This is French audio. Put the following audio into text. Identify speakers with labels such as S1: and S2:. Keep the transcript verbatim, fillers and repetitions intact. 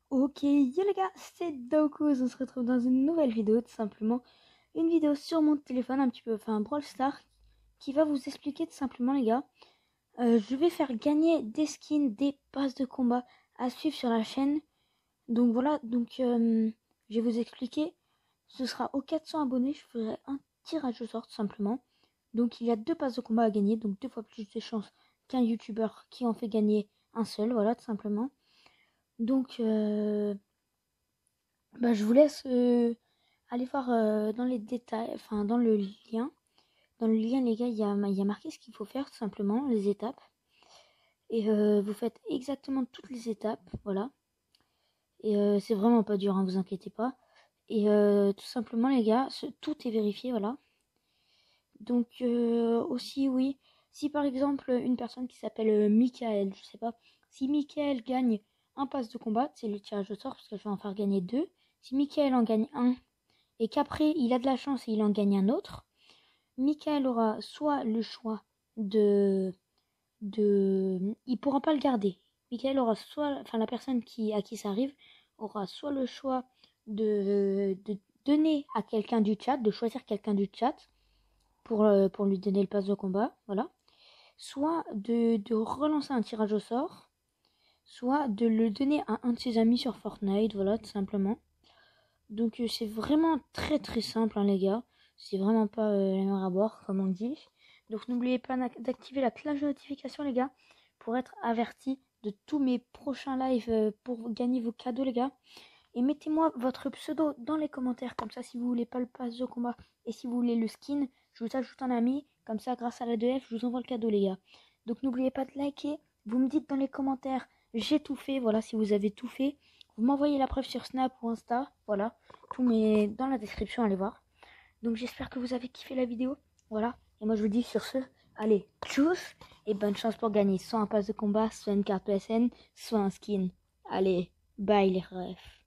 S1: Ok, yo les gars, c'est Daokuz, on se retrouve dans une nouvelle vidéo, tout simplement. Une vidéo sur mon téléphone, un petit peu, enfin Brawl Stars, qui va vous expliquer tout simplement les gars. Euh, je vais faire gagner des skins, des passes de combat à suivre sur la chaîne. Donc voilà, donc euh, je vais vous expliquer. Ce sera aux quatre cents abonnés, je ferai un tirage au sort tout simplement. Donc il y a deux passes de combat à gagner, donc deux fois plus de chances qu'un youtubeur qui en fait gagner un seul, voilà tout simplement. Donc euh, bah, je vous laisse euh, aller voir euh, dans les détails, enfin dans le lien. Dans le lien, les gars, il y a, il y a marqué ce qu'il faut faire, tout simplement, les étapes. Et euh, vous faites exactement toutes les étapes, voilà. Et euh, c'est vraiment pas dur, hein, vous inquiétez pas. Et euh, tout simplement, les gars, ce- tout est vérifié, voilà. Donc euh, aussi, oui, si par exemple une personne qui s'appelle euh, Michael, je sais pas, si Michael gagne un pass de combat, c'est le tirage au sort parce que je vais en faire gagner deux. Si Michael en gagne un et qu'après il a de la chance et il en gagne un autre, Michael aura soit le choix de... de... Il pourra pas le garder. Michael aura soit... Enfin, la personne qui, à qui ça arrive aura soit le choix de, de donner à quelqu'un du chat, de choisir quelqu'un du chat pour, euh, pour lui donner le pass de combat, voilà. Soit de, de relancer un tirage au sort, soit de le donner à un de ses amis sur Fortnite, voilà, tout simplement. Donc euh, c'est vraiment très très simple, hein, les gars. C'est vraiment pas euh, la mer à boire, comme on dit. Donc n'oubliez pas d'activer la cloche de notification, les gars, pour être averti de tous mes prochains lives euh, pour gagner vos cadeaux, les gars. Et mettez-moi votre pseudo dans les commentaires, comme ça si vous voulez pas le pass de combat et si vous voulez le skin, je vous ajoute un ami, comme ça grâce à la deux F, je vous envoie le cadeau, les gars. Donc n'oubliez pas de liker, vous me dites dans les commentaires, j'ai tout fait, voilà, si vous avez tout fait. Vous m'envoyez la preuve sur Snap ou Insta, voilà, tout met dans la description, allez voir. Donc j'espère que vous avez kiffé la vidéo, voilà. Et moi je vous dis sur ce, allez, tchuss, et bonne chance pour gagner soit un pass de combat, soit une carte P S N, soit un skin. Allez, bye les refs.